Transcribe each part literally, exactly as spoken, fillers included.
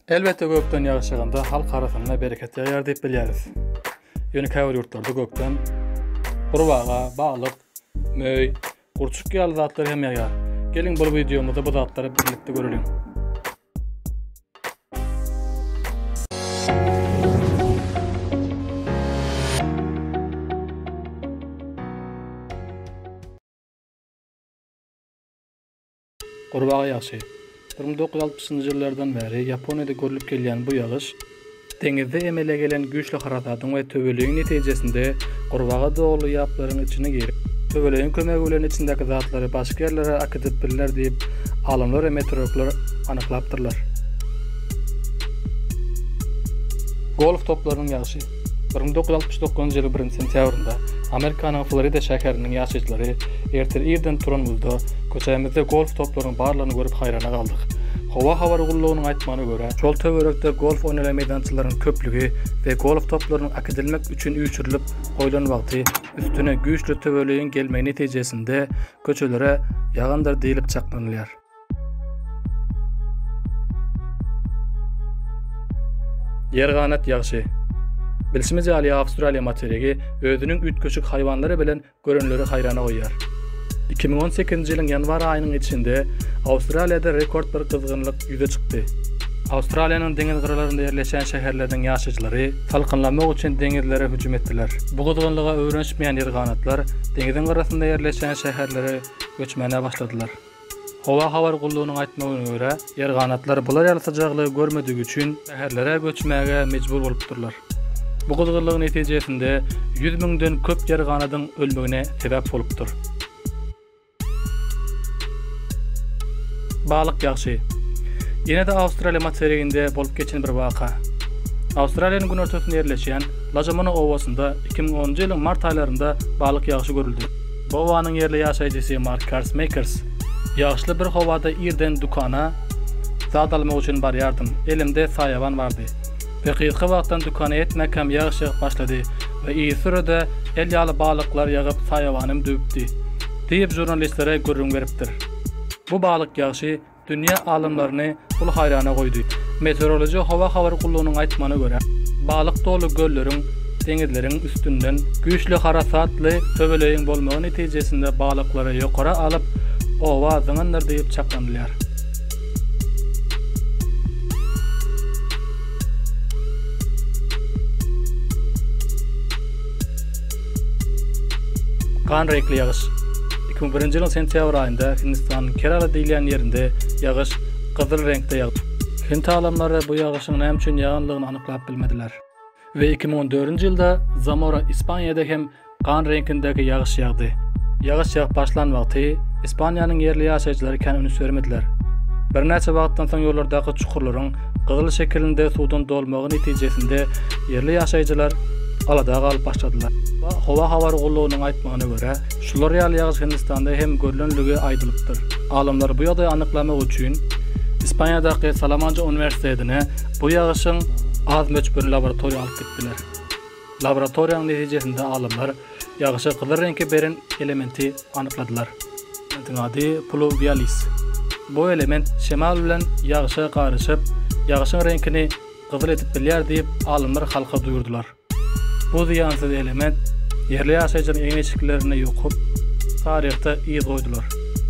Elbette gökten yağış yağanda halk arasında bereket yağar deyip bilýäris. Ýöne käwir ýurtlarda gökten gurbaga, balyk, möý, gurçuk ýaly zatlar hem yağar. Gelin bu videomuzda bu zatlary birlikde görelim. Gurbaga ýaşy. bir ming dokuz yüz altmışyncy ýyllardan beri Ýaponiýada görülip gelýän bu ýagyş deňizde emele gelen güýçli harasatyň we töweligiň netijesinde gurbaga dogly ýaplaryň içine girip, töweligiň kömegi bilen içindäki zatlary başga ýerlere akytyp birler diýip alimler we meteorologlar anyklapdyrlar. Golf toplarynyň ýaşy. bir ming dokuz yüz altmış dokuzynjy ýylyň birinji sentýabrynda Amerikanyň Florida şäheriniň ýaşaýjylary ertir irden turan muzda köçämizde golf toplarynyň barlaryny görüp haýrana galdyk. Hawa hawargullygynyň aýtmagyna görä, şol töwerekde golf oynala meýdançylarynyň köplügi we golf toplarynyň akydylmak üçin üýçürilip goýulan wagty üstüne güýçli töweligiň gelmegi netijesinde köçelere ýagandyr diýilip çaklanylýar. Ýerganat ýaşy. Bilsimiz ýaly Awstraliýa materigi özüniň ütköçük haýwanlary bilen görenleri haýrana goýýar. iki ming on sekizinji ýylyň ýanwar aýynyň içinde Awstraliýada rekord bir kızgınlyk ýüze çykdy. Awstraliýanyň deňiz gyralarynda ýerleşen şäherleriniň ýaşaýjylary salkynlamak üçin deňizlere hüjüm etdiler. Bu kızgınlyga öwrenişmeýän ýerganatlar deňiziň gyrasynda ýerleşen şäherlere göçmäne başladylar. Hawa hawargullygynyň aýtmagyna görä, ýerganatlar bular ýalysajaglygy görmedigi üçin şäherlere göçmäge mejbur bolupdyrlar. Bu kızgınlygyň netijesinde yüz miňden köp ýerganatyň ölmegine sebäp bolupdyr. Balyk ýaşy. Ýene de Awstraliýa materiginde bolup geçen bir waka. Awstraliýanyň gün ortasynda ýerleşýän Lajamona owasynda iki ming onunjy ýylyň mart aýlarynda balyk ýaşy görüldi. Bu owanyň ýerli ýaşaýjysy Mark Karsmakers ýaşly bir howada irden dukana zat almak üçin barýardym. Elimde saýaban bardy. Ve kıyıkı wagtdan dukana etmek hem yağış yağıp başlady ve iyi sürede el ýaly balyklar ýagyp saýawanym döpdi diýip jurnalistlere görüň beripdir. Bu balyk ýaşy dünýä alimlaryny bul haýrana goýdy. Meteoroloji hawa hawargullygynyň aýtmagyna görä, balyk dolu gölleriň, deňizleriň üstünden güýçli harasatly töweligiň bolmagy netijesinde balyklary ýokara alyp owa zyňyndyr diýip çaklanylýar. Kan renkli ýagyş. iki ming birinji ýylyň sentýabr aýynda Hindistanyň Kerala diýilen ýerinde ýagyş gyzyl renkde ýagdy. Hind alimlary bu ýagyşyň näme üçin ýaganlygyny anyklap bilmediler. We iki ming on dördünjy ýylda Zamora Ispaniýada hem kan renkindäki ýagyş ýagdy. Ýagyş ýagyp başlan wagty Ispaniýanyň ýerli ýaşaýjylary kän üns bermediler. Bir näçe wagtdan soň ýollardaky çukurlaryň gyzyl şekilinde suwdan dolmagy netijesinde ýerli ýaşaýjylar alada galyp başladylar. Hawa hawargullygynyň aýtmagyna görä, şular ýaly ýagyş Hindistanda hem görülenligi aýdylypdyr. Alimler bu ýagdaýy anyklamak üçin Ispaniýadaky Salamanca Uniwersitetine bu ýagyşyň az möçbür laboratoriýa alyp gitdiler. Laboratoriýanyň netijesinde alimler ýagyşa gyzyl reňke beren elementi anykladylar. Elementin ady pluvialis. Bu element şemal bilen ýagyşa garaşyp, ýagyşyň reňkini gyzyl edip bilýär diýip alimler halka duýurdular. Bu ziyansız element yerli ýaşaýjylaryň eň eşiklerini ýokup taryhda ýyz goýdular.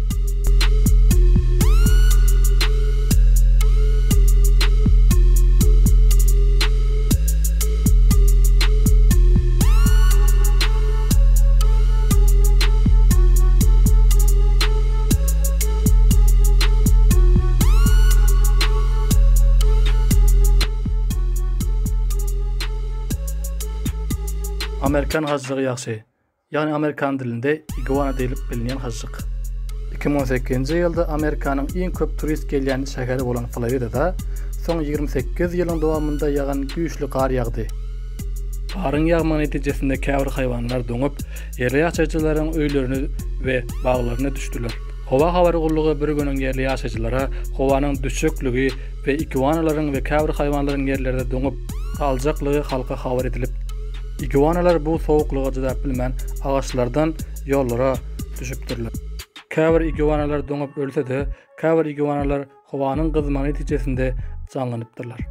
Amerikan haçlygy ýaşy. Ýani Amerikan dilinde iguana diýilip bilinýän haçlyk. iki ming on sekizinji ýylda Amerikanyň iň köp turist gelýän şäheri bolan Floridada soň ýygrimi sekiz ýylyň dowamında ýagan güýçli kar ýagdy. Karın ýagmagy netijesinde käwir haýwanlar doňup, ýerli ýaşaýjylaryň öýlerini we baglaryna düşdiler. Hawa hawargullygy bir günüň ýerli ýaşaýjylara howanyň düşükligi we iguanalaryň we käwir haýwanlaryň ýerlerde doňup kaljaklygy halka habar edilip, iguanalar bu sowuklyga jydap bilmän agaçlardan ýollara düşüpdirler. Käbir iguanalar doňup ölse-de, käbir iguanalar howanyň gyzmany netijesinde canlanypdyrlar.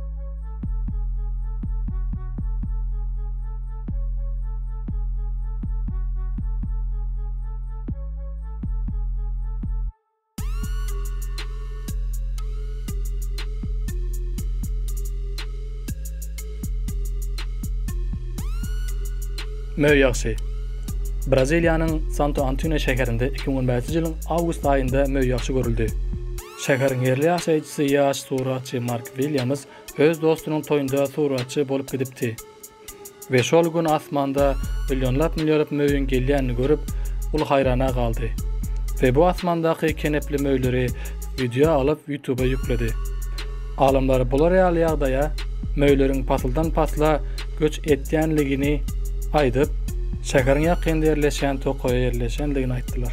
Möw ýagşy. Braziliýanyň Santo Antônio şäherinde iki bin on beşinji ýylyň awgust aýynda möw ýagşy görüldi. Şäheriň yerli ýaşaýjysy ýaş suratçy Mark Williams öz dostunyň toýunda suratçy bolup gidipdi. We şol gün asmanda milyonlap milyonlap möwüň gelýänini görüp, ul haýrana galdy. We bu asmandaky kenepli möwleri video alyp YouTube'a ýükledi. Alimler bu real ýagdaýa möwleriň pasyldan pasla göç etýänligini aýdyp, şäheriň ýakynda ýerleşen tokoýa ýerleşenligini aýtdylar.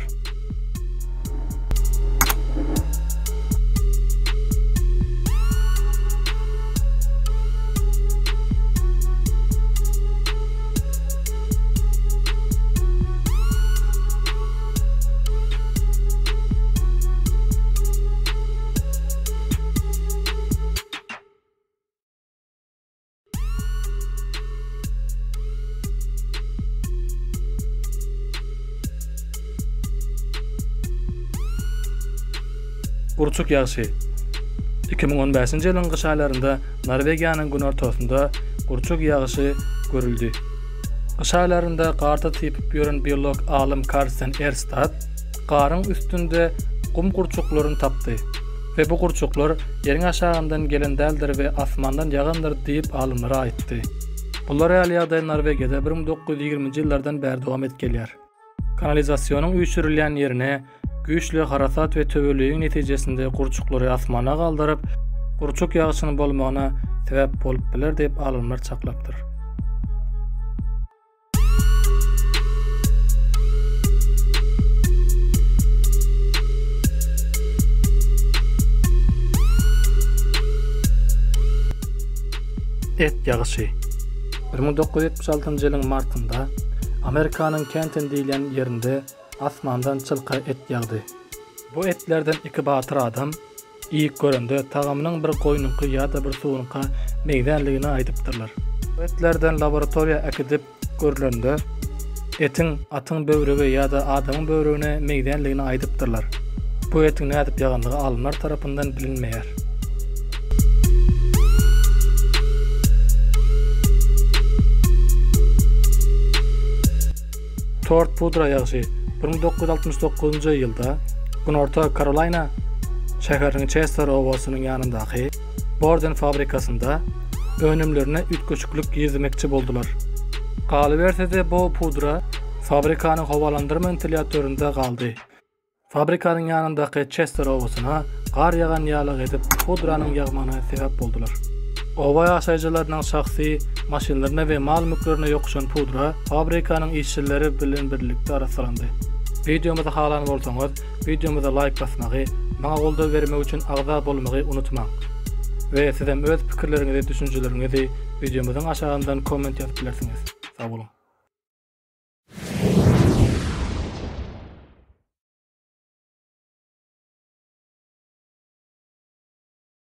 Gurçuk ýagşy. iki bin on beşinji ýylyň gyş aýlarynda Norwegiýanyň gün ortasynda gurçuk ýagşy görüldi. Gyş aýlarynda garda typyp ýören biolog alim Karsten Erstat garyň üstünde gum gurçuklaryny tapdy. We bu gurçuklar ýeriň aşagyndan gelen däldir we asmandan ýagandyr diýip alimlara aýtdy. Bular real ýagdaý Norwegiýada bir bin dokuz ýüz ýigrimiji ýyllardan bäri dowam etgelýär. Kanalizasiýonyň üýçürilýän ýerine güýçli harasat we töwelligiň netijesinde gurçuklary asmana galdyryp, gurçuk ýagşynyň bolmagyna sebäp bolup biler diýip alimler çaklapdyr. Et ýagşy. bir bin dokuz ýüz ýetmiş altynjy ýylyň martynda Amerikanyň Kenton diýilen ýerinde asmandan çylka et ýagdy. Bu etlerden iki batyr adam ilk görende tagamynyň bir goýnunky ýa-da bir suwunka meýdänligini aýdypdyrlar. Bu etlerden laboratoriýa ekidip görülende etin atyň böwregi ýa-da adamyň böwregine meýdänligini aýdypdyrlar. Bu etin nädip ýaganlygy alimlar tarapyndan bilinmeýär. Tort pudra ýagşy. bir bin dokuz ýüz altymyş dokuzynjy ýylda Günorta Carolina şäheriniň Chester owasynyň ýanyndaky Borden fabrikasynda önümlerine ütköçüklük ýezmekçi boldular. Galyberse bu pudra fabrikanyň hawalandyrma ventilatorynda galdy. Fabrikanyň ýanyndaky Chester owasyna gar ýagan ýalyk edip pudranyň ýagmana sebäp boldular. Owa ýaşaýjylarynyň şahsy maşinlaryna we mal mülklerine ýokuşan pudra fabrikanyň işçileri bilen birlikde araslandy. Videomuza halany bolsaňyz, videomuza like basmagy, maňa goldaw bermek üçin agza bolmagy unutmaň. We sizem öz pikirleriňizi, düşünjeleriňizi videomuzun aşagyndan komment ýazyp bilersiňiz. Sag bolun.